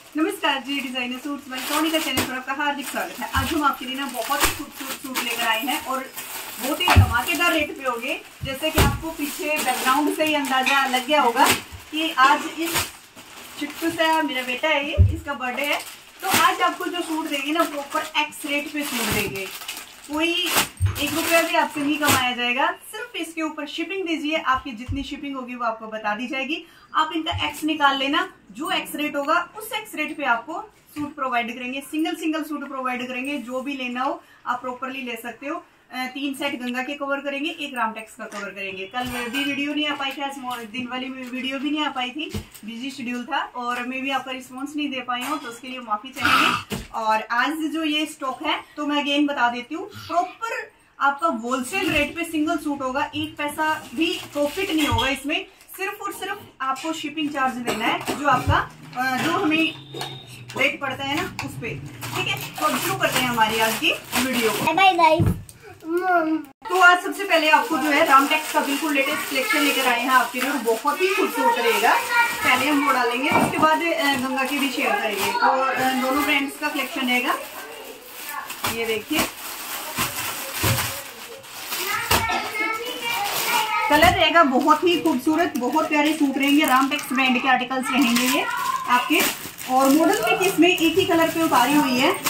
नमस्कार जी, designer suits by Sonika channel पर आपका हार्दिक स्वागत है। आज हम आपके लिए ना बहुत ही खूबसूरत सूट लेकर आए हैं और बहुत ही धमाकेदार रेट पे होंगे। जैसे कि आपको पीछे बैकग्राउंड से ही अंदाजा लग गया होगा कि आज इस चिट्टू से मेरा बेटा है, ये इसका बर्थडे है, तो आज आपको जो सूट देंगे ना प्रॉपर एक्स रेट पे सूट देंगे। कोई 1 रुपया भी आपसे नहीं कमाया जाएगा, सिर्फ इसके ऊपर शिपिंग दीजिए। आपकी जितनी शिपिंग होगी वो आपको बता दी जाएगी। आप इनका एक्स निकाल लेना, जो एक्स रेट होगा उस एक्स रेट पे आपको सूट प्रोवाइड करेंगे। सिंगल सूट प्रोवाइड करेंगे, जो भी लेना हो आप प्रॉपरली ले सकते हो। 3 सेट गंगा के कवर करेंगे, 1 रामटेक्स का कवर करेंगे। कल भी वीडियो नहीं आ पाई थी, आज दिन वाली वीडियो भी नहीं आ पाई थी, बिजी शेड्यूल था और मैं भी आपका रिस्पॉन्स नहीं दे पाई हूँ, तो उसके लिए माफी चाहिए। और आज जो ये स्टॉक है तो मैं अगेन बता देती हूँ, प्रॉपर आपका होलसेल रेट पे सिंगल सूट होगा। 1 पैसा भी प्रॉफिट नहीं होगा इसमें, सिर्फ और सिर्फ आपको शिपिंग चार्ज देना है, जो आपका जो हमें रेट पड़ता है ना उस पे। ठीक है, तो अब शुरू करते हैं हमारी आज की वीडियो को। Bye bye. तो आज सबसे पहले आपको जो है रामटेक्स का बिल्कुल लेटेस्ट कलेक्शन लेकर आए हैं आपके लिए, बहुत ही खूबसूरत रहेगा। पहले हम वो डालेंगे, उसके बाद गंगा की भी शेयर करेंगे। तो दोनों ब्रांड्स का कलेक्शन रहेगा। ये देखिए, कलर रहेगा बहुत ही खूबसूरत, बहुत प्यारे सूट रहेंगे। रामटेक्स ब्रांड के आर्टिकल्स रहेंगे ये आपके, और मॉडल पिक इसमें एक ही कलर पे उतारी हुई है।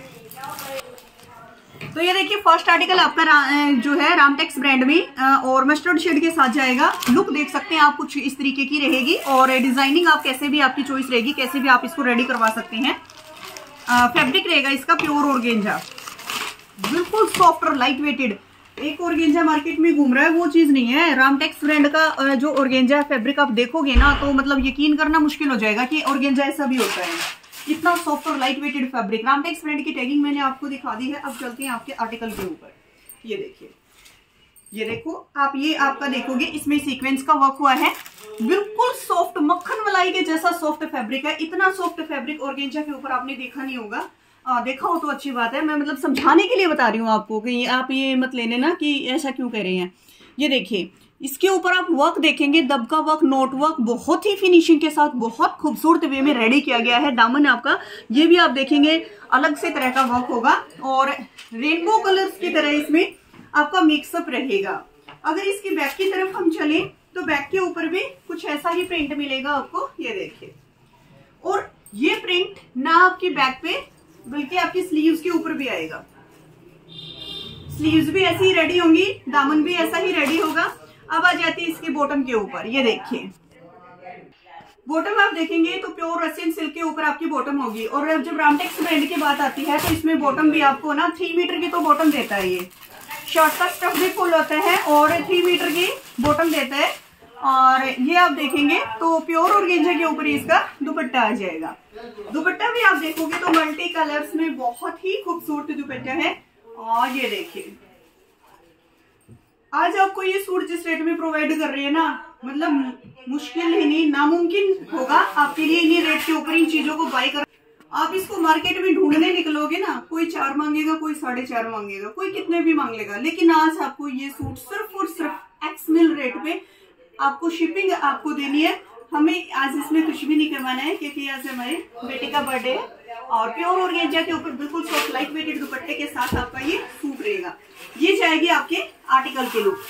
तो ये देखिए, फर्स्ट आर्टिकल आपका जो है रामटेक्स ब्रांड में और मस्टर्ड शेड के साथ जाएगा। लुक देख सकते हैं आप, कुछ इस तरीके की रहेगी और डिजाइनिंग आप कैसे भी आपकी चॉइस रहेगी, कैसे भी आप इसको रेडी करवा सकते हैं। फैब्रिक रहेगा इसका प्योर ऑर्गेंजा, बिल्कुल सॉफ्ट और लाइट वेटेड। एक ऑर्गेंजा मार्केट में घूम रहा है, वो चीज नहीं है। रामटेक्स ब्रांड का जो ऑर्गेंजा फैब्रिक आप देखोगे ना, तो मतलब यकीन करना मुश्किल हो जाएगा कि ऑर्गेंजा ऐसा भी होता है। इतना सॉफ्ट और light weighted fabric. Ramtex brand की टैगिंग मैंने आपको दिखा दी है। अब चलते हैं आपके आर्टिकल के ऊपर। ये देखिए, ये देखो आप, ये आपका देखोगे इसमें सीक्वेंस का वर्क हुआ है, बिल्कुल सॉफ्ट मक्खन मलाई के जैसा सॉफ्ट फैब्रिक है। इतना सॉफ्ट फैब्रिक ऑर्गेंजा के ऊपर आपने देखा नहीं होगा। देखा हो तो अच्छी बात है, मैं मतलब समझाने के लिए बता रही हूँ आपको कि आप ये मत लेने ना कि ऐसा क्यों कह रहे हैं। ये देखिए, इसके ऊपर आप वर्क देखेंगे, दबका वर्क, नोट वर्क, बहुत ही फिनिशिंग के साथ बहुत खूबसूरत वे में रेडी किया गया है। दामन आपका ये भी आप देखेंगे अलग से तरह का वर्क होगा और रेनबो कलर्स की तरह इसमें आपका मिक्सअप रहेगा। अगर इसकी बैक की तरफ हम चलें तो बैक के ऊपर भी कुछ ऐसा ही प्रिंट मिलेगा आपको। ये देखिए, और ये प्रिंट ना आपकी बैक पे बल्कि आपकी स्लीव्स के ऊपर भी आएगा। स्लीव्स भी ऐसी ही रेडी होंगी, दामन भी ऐसा ही रेडी होगा। अब आ जाती है इसके बॉटम के ऊपर। ये देखिए, बॉटम आप देखेंगे तो प्योर रशियन सिल्क के ऊपर आपकी बॉटम होगी। और जब रामटेक्स ब्रांड की बात आती है तो इसमें बॉटम भी आपको ना 3 मीटर की तो बॉटम देता है। ये शर्ट का स्टफ भी फुल होता है और 3 मीटर की बॉटम देता है। और ये आप देखेंगे तो प्योर ऑर्गेंजा के ऊपर इसका दुपट्टा आ जाएगा। दुपट्टा भी आप देखोगे तो मल्टी कलर्स में बहुत ही खूबसूरत दुपट्टा है। और ये देखिए, आज आपको ये सूट जिस रेट में प्रोवाइड कर रही है ना, मतलब मुश्किल ही नहीं, नामुमकिन होगा आपके लिए इन्हीं रेट के ऊपर इन चीजों को बाय कर। आप इसको मार्केट में ढूंढने निकलोगे ना, कोई 4 मांगेगा, कोई 4.5 मांगेगा, कोई कितने भी मांग लेगा, लेकिन आज आपको ये सूट सिर्फ और सिर्फ एक्स मिल रेट पे आपको शिपिंग आपको देनी है। हमें आज इसमें कुछ भी नहीं करवाना है, क्योंकि आज हमारे बेटे का बर्थडे है। और प्योर ऑर्गेंजा के ऊपर बिल्कुल सॉफ्ट लाइट वेटेड दुपट्टे के साथ आपका ये सूट रहेगा। ये जाएगी आपके आर्टिकल के लुक।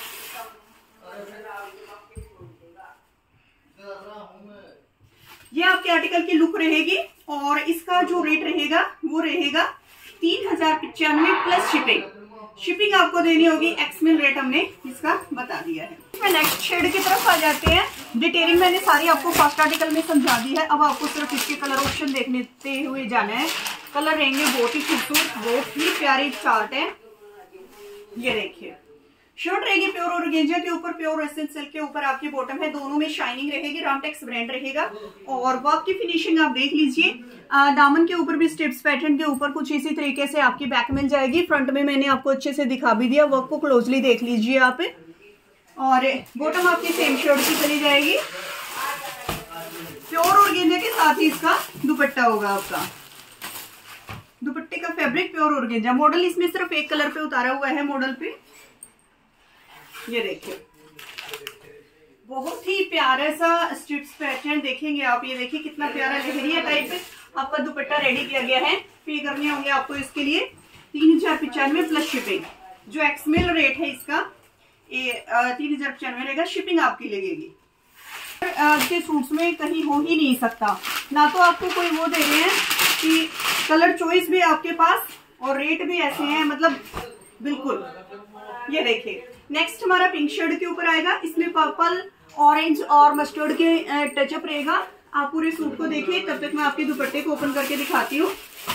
ये आपके आर्टिकल की लुक रहेगी और इसका जो रेट रहेगा वो रहेगा 3095 प्लस शिपिंग। शिपिंग आपको देनी होगी, एक्समिल रेट हमने इसका बता दिया है। इसमें नेक्स्ट शेड की तरफ आ जाते हैं। डिटेलिंग मैंने सारी आपको फर्स्ट आर्टिकल में समझा दी है। अब आपको सिर्फ इसके कलर ऑप्शन देखते हुए जाना है। कलर रहेंगे बहुत ही खूबसूरत, बहुत ही प्यारे चार्ट है। ये देखिए, शर्ट रहेगी प्योर ऑर्गेंजा के ऊपर, प्योर रशियन सिल्क के ऊपर आपकी बॉटम है। दोनों में शाइनिंग रहेगी, रामटेक्स ब्रांड रहेगा। और वर्क की फिनिशिंग आप देख लीजिए। दामन के ऊपर भी स्ट्रिप्स पैटर्न के ऊपर कुछ इसी तरीके से आपकी बैक मिल जाएगी। फ्रंट में मैंने आपको अच्छे से दिखा भी दिया, वर्क को क्लोजली देख लीजिए आप। और बॉटम आपकी सेम शर्ट की चली जाएगी। प्योर ऑर्गेंजा के साथ ही इसका दुपट्टा होगा आपका। दुपट्टे का फैब्रिक प्योर ऑर्गेंजा। मॉडल इसमें सिर्फ एक कलर पे उतारा हुआ है मॉडल पे। ये देखिए, बहुत ही प्यारा सा स्ट्रिप्स पैटर्न देखेंगे आप। ये देखिए कितना प्यारा लहरिया टाइप आपका दुपट्टा रेडी किया गया है। पे करने होंगे आपको इसके लिए 3095 प्लस शिपिंग। जो एक्समेल रेट है इसका 3095 रहेगा, शिपिंग आपकी लगेगी। आज के सूट्स में कहीं हो ही नहीं सकता, ना तो आपको कोई वो दे रहे हैं कि कलर चॉइस भी आपके पास और रेट भी ऐसे हैं, मतलब बिल्कुल। ये देखिए नेक्स्ट हमारा पिंक शेड के ऊपर आएगा। इसमें पर्पल, ऑरेंज और मस्टर्ड के टचअप रहेगा। आप पूरे सूट को देखिए, तब तक मैं आपके दुपट्टे को ओपन करके दिखाती हूँ।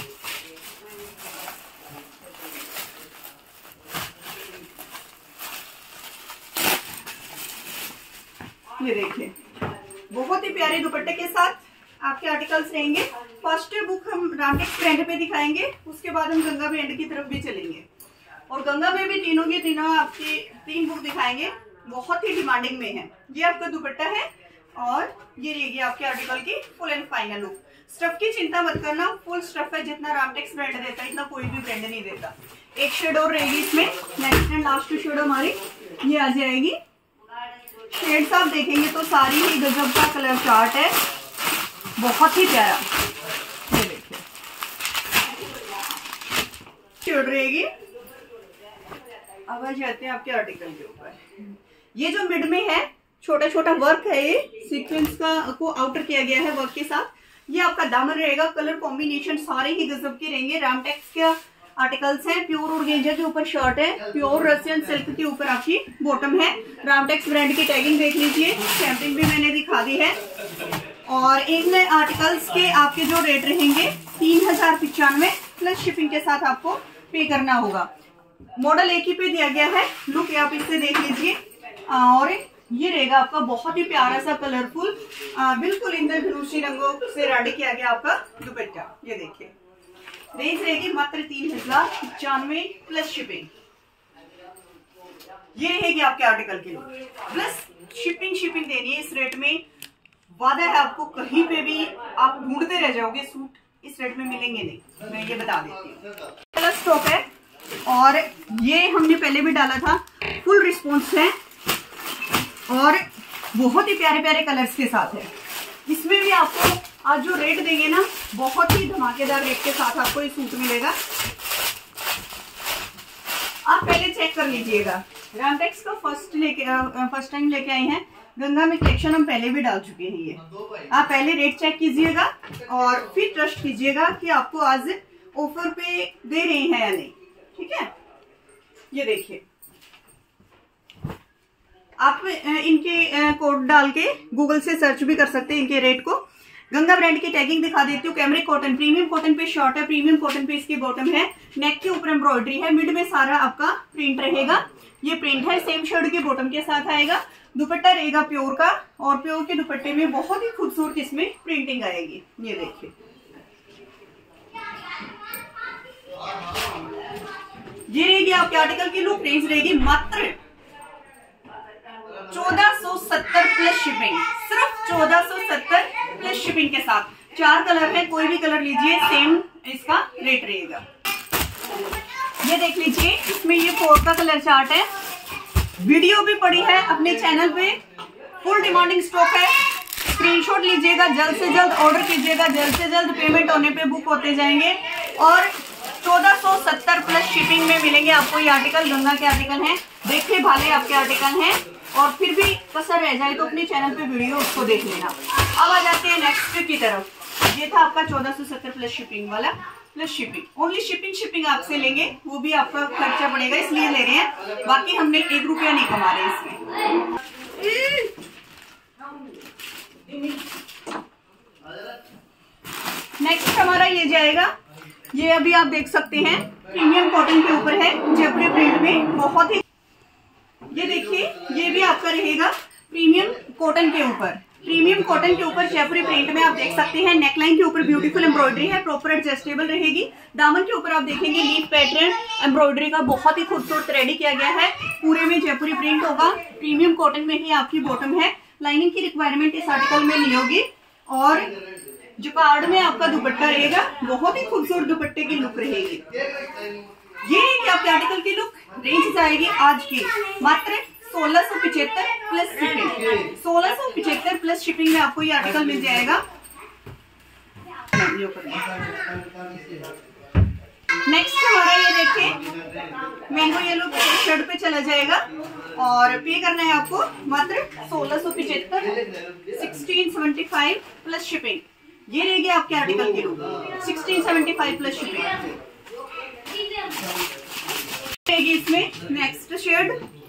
ये देखिए बहुत ही प्यारे दुपट्टे के साथ आपके आर्टिकल्स रहेंगे। फर्स्ट बुक हम रामटेक्स ब्रांड पे दिखाएंगे, उसके बाद हम गंगा ब्रांड की तरफ भी चलेंगे और गंगा में भी तीनों की तीनों आपकी 3 बुक दिखाएंगे। बहुत ही डिमांडिंग में है। ये आपका दुपट्टा है और ये रहेगी आपके आर्टिकल की full and final look. Stuff की चिंता मत करना, फुल स्टफ है। जितना रामटेक्स ब्रांड देता है इतना कोई भी ब्रांड नहीं देता। एक शेड और रहेगी इसमें, नेक्स्ट एंड लास्ट शेड हमारी ये आ जाएगी। शेड्स आप देखेंगे तो सारी ही गजब का कलर चार्ट है, बहुत ही प्यारा। ये देखिए शेड रहेगी। अब आ जाते हैं आपके आर्टिकल के ऊपर। ये जो मिड में है छोटा छोटा वर्क है, ये सीक्वेंस का को आउटर किया गया है वर्क के साथ। ये आपका दामन रहेगा। कलर कॉम्बिनेशन सारे ही गजब के रहेंगे। रामटेक्स के आर्टिकल्स हैं। प्योर ऑर्गेंजा के ऊपर शर्ट है, प्योर रशियन सिल्क के ऊपर आपकी बॉटम है। रामटेक्स ब्रांड की टैगिंग देख लीजिए, सैम्पलिंग भी मैंने दिखा दी है। और इन आर्टिकल्स के आपके जो रेट रहेंगे 3095 प्लस शिपिंग के साथ आपको पे करना होगा। मॉडल एक ही पे दिया गया है, लुक आप इससे देख लीजिए। और ये रहेगा आपका बहुत ही प्यारा सा कलरफुल, बिल्कुल इंद्रधनुषी रंगों से रेडी किया गया आपका दुपट्टा। ये देखिए रेंज रहेगी मात्र 3095 प्लस शिपिंग। ये रहेगी आपके आर्टिकल की लुक प्लस शिपिंग देनी है इस रेट में। वादा है आपको कहीं पे भी आप ढूंढते रह जाओगे, सूट इस रेट में मिलेंगे नहीं, मैं ये बता देती हूँ। कलर स्टॉक है और ये हमने पहले भी डाला था। फुल रिस्पॉन्स है और बहुत ही प्यारे प्यारे कलर्स के साथ है। इसमें भी आपको आज जो रेट देंगे ना, बहुत ही धमाकेदार रेट के साथ आपको ये सूट मिलेगा। आप पहले चेक कर लीजिएगा। रामटेक्स का फर्स्ट टाइम लेके आए हैं। गंगा में कलेक्शन हम पहले भी डाल चुके हैं। ये आप पहले रेट चेक कीजिएगा और फिर ट्रस्ट कीजिएगा कि आपको आज ऑफर पे दे रहे हैं या नहीं। ठीक है, ये देखिए आप इनके कोड डाल के गूगल से सर्च भी कर सकते हैं इनके रेट को। गंगा ब्रांड की टैगिंग दिखा देती हूँ। कैमरिक कॉटन, प्रीमियम कॉटन पे शर्ट है, प्रीमियम कॉटन पे इसकी बॉटम है। नेक के ऊपर एम्ब्रॉयडरी है, मिड में सारा आपका प्रिंट रहेगा। ये प्रिंट है, सेम शर्ट की बॉटम के साथ आएगा। दुपट्टा रहेगा प्योर का और प्योर के दुपट्टे में बहुत ही खूबसूरत इसमें प्रिंटिंग आएगी। ये देखिए ये रहेगी आपके आर्टिकल की लुक। रेंज रहेगी मात्र 1470 प्लस शिपिंग, सिर्फ 1470 प्लस शिपिंग के साथ। 4 कलर है, कोई भी कलर लीजिए सेम इसका रेट रहेगा। ये देख लीजिए इसमें ये 4 का कलर चार्ट है। वीडियो भी पड़ी है अपने चैनल पे, फुल डिमांडिंग स्टॉक है। स्क्रीनशॉट लीजिएगा, जल्द से जल्द ऑर्डर कीजिएगा, जल्द से जल्द पेमेंट होने पे बुक होते जाएंगे। और 1470 प्लस शिपिंग में मिलेंगे आपको ये आर्टिकल। गंगा के आर्टिकल हैं, देखे भाले आपके आर्टिकल हैं। और फिर भी कसर रह जाए तो अपने चैनल पे वीडियो उसको देख लेना। अब आ जाते हैं नेक्स्ट की तरफ। ये था आपका 1470 प्लस शिपिंग वाला, प्लस शिपिंग। ओनली शिपिंग आपसे लेंगे, वो भी आपका खर्चा पड़ेगा इसलिए ले रहे हैं, बाकी हमने 1 रुपया नहीं कमा रहे इसमें। नेक्स्ट हमारा ये जाएगा, ये अभी आप देख सकते हैं प्रीमियम कॉटन के ऊपर है, जयपुरी प्रिंट में। बहुत ही ये देखिए ये भी आपका रहेगा प्रीमियम कॉटन के ऊपर। प्रीमियम कॉटन के ऊपर जयपुरी प्रिंट में आप देख सकते हैं। नेकलाइन के ऊपर ब्यूटीफुल एम्ब्रॉयडरी है, प्रॉपर एडजस्टेबल रहेगी। दामन के ऊपर आप देखेंगे लीफ पैटर्न एम्ब्रॉयडरी का बहुत ही खूबसूरत रेडी किया गया है। पूरे में जयपुरी प्रिंट होगा। प्रीमियम कॉटन में ही आपकी बॉटम है। लाइनिंग की रिक्वायरमेंट इस आर्टिकल में नहीं होगी। और जकार्ड में आपका दुपट्टा रहेगा, बहुत ही खूबसूरत दुपट्टे की लुक रहेगी। ये रहेगी आपके आर्टिकल की लुक। रेंज जाएगी आज की मात्र 1675 प्लस शिपिंग। 1675 प्लस शिपिंग में आपको ये आर्टिकल मिल जाएगा। नेक्स्ट हमारा ये देखिए मैंगो येलो शर्ट पे चला जाएगा और पे करना है आपको मात्र 1675 1675 प्लस शिपिंग। ये रहेगी आपके आर्टिकल की लुक 1675 प्लस शिपिंग रहेगी। इसमें नेक्स्ट शेड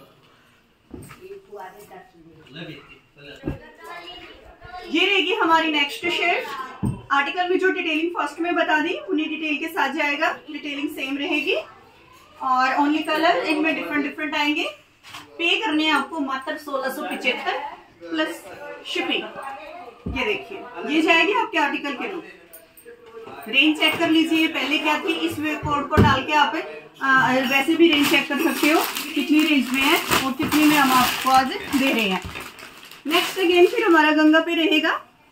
ये रहेगी हमारी नेक्स्ट शेड। आर्टिकल में जो डिटेलिंग फर्स्ट में बता दी उन्हीं डिटेल के साथ जाएगा। डिटेलिंग सेम रहेगी और ओनली कलर इनमें डिफरेंट आएंगे। पे करने हैं आपको मात्र 1675 प्लस शिपिंग। ये देखिए ये जाएगी आपके आर्टिकल के लुक। रेंज चेक कर लीजिए पहले क्या थी, इस कोड को डाल के आप वैसे भी रेंज चेक कर सकते हो कितनी रेंज में है और कितनी में हम आपको आज दे रहे हैं। नेक्स्ट अगेन फिर हमारा गंगा पे रहेगा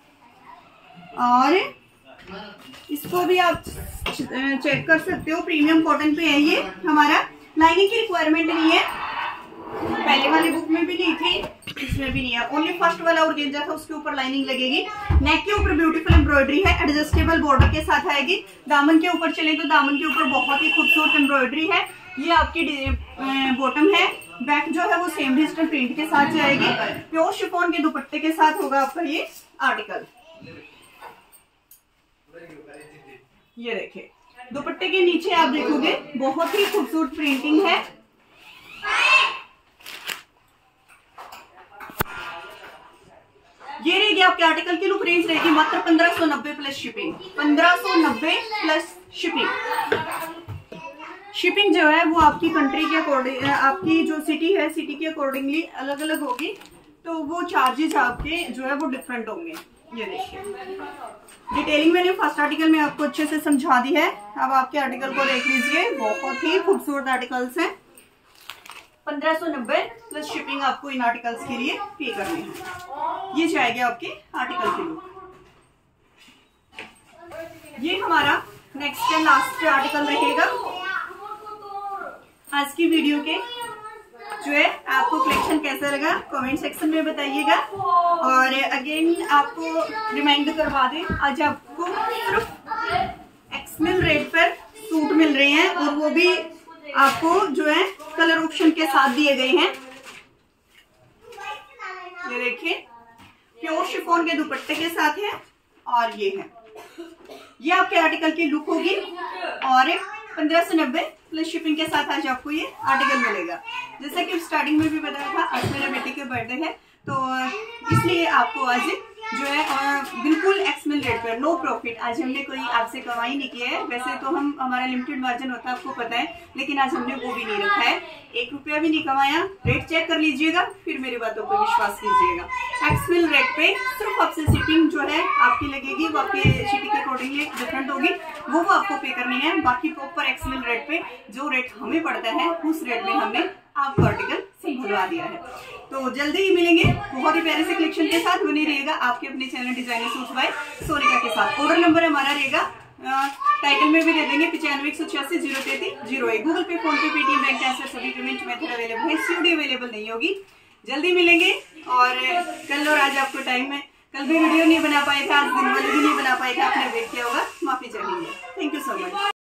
और इसको भी आप चेक कर सकते हो। प्रीमियम कॉटन पे है ये हमारा। लाइनिंग की रिक्वायरमेंट नहीं है, पहले वाली बुक में भी नहीं थी, इसमें भी नहीं है। ओनली फर्स्ट वाला ऑर्गेन्जा था उसके ऊपर लाइनिंग लगेगी। नेक के ऊपर ब्यूटीफुल एम्ब्रॉयडरी है, एडजस्टेबल बॉर्डर के साथ आएगी। दामन के ऊपर चले तो दामन के ऊपर बहुत ही खूबसूरत एम्ब्रॉयडरी है। ये आपकी बॉटम है। बैक जो है वो सेम डिजिटल प्रिंट के साथ जाएगी। प्योर शिफॉन के दुपट्टे के साथ होगा आपका ये आर्टिकल। ये देखिए दुपट्टे के नीचे आप देखोगे बहुत ही खूबसूरत प्रिंटिंग है। ये रहेगी आपके आर्टिकल की लुक। रेंज रहेगी मात्र 1590 plus shipping. 1590 plus shipping. Shipping जो है वो आपकी कंट्री के अकॉर्डिंग, आपकी जो सिटी है सिटी के अकॉर्डिंगली अलग अलग होगी, तो वो चार्जेस आपके जो है वो डिफरेंट होंगे। ये देखिए डिटेलिंग मैंने फर्स्ट आर्टिकल में आपको अच्छे से समझा दी है। अब आपके आर्टिकल को देख लीजिए, बहुत ही खूबसूरत आर्टिकल्स हैं। 1590 प्लस शिपिंग आपको इन आर्टिकल्स के लिए पे करनी है। ये जाएगी आपके आर्टिकल के लुक। ये हमारा नेक्स्ट एंड लास्ट आर्टिकल रहेगा आज की वीडियो के। जो है आपको कलेक्शन कैसा लगा कमेंट सेक्शन में बताइएगा। और अगेन आपको रिमाइंड करवा दें, आज आपको सिर्फ एक्सएल रेट पर सूट मिल रहे हैं और वो भी आपको जो है कलर ऑप्शन के साथ दिए गए हैं। ये देखिए प्योर शिफॉन के दुपट्टे के साथ है और ये है, ये आपके आर्टिकल की लुक होगी। और 1590 प्लस शिपिंग के साथ आज आपको ये आर्टिकल मिलेगा। जैसा कि स्टार्टिंग में भी बताया था, आज मेरे बेटे के बर्थडे है तो इसलिए आपको आज जो है बिल्कुल एक्सएल रेट पर नो प्रॉफिट। आज हमने कोई आपसे कमाई नहीं किया है। वैसे तो हम हमारा लिमिटेड मार्जिन होता है आपको पता है, लेकिन आज हमने वो भी नहीं रखा है। 1 रुपया भी नहीं कमाया। रेट चेक कर लीजिएगा फिर मेरी बातों पर विश्वास कीजिएगा। एक्सएल रेट पे सिर्फ आपसे शिपिंग जो है आपकी लगेगी, वो आपके सिटी के अकॉर्डिंगली डिफरेंट होगी, वो आपको पे करनी है। बाकी प्रॉपर एक्सएल रेट पे जो रेट हमें पड़ता है उस रेट में हमने आपको आर्टिकल सिंपलवा दिया है। तो जल्दी ही मिलेंगे बहुत ही प्यारे से कलेक्शन के साथ। बने रहिएगा आपके अपने channel designer suits by Sonika के साथ। ऑर्डर नंबर हमारा रहेगा टाइटल में भी दे देंगे 95 033 01। Google pay, phone pay, Paytm, bank transfer सभी पेमेंट मेथड अवेलेबल है। सीओडी अवेलेबल नहीं होगी। जल्दी मिलेंगे। और कल और आज आपको टाइम में, कल भी वीडियो नहीं बना पाए थे, आज दिन वाले भी नहीं बना पाए थे, आपने वेट किया होगा, माफी चाहेंगे। Thank you so much.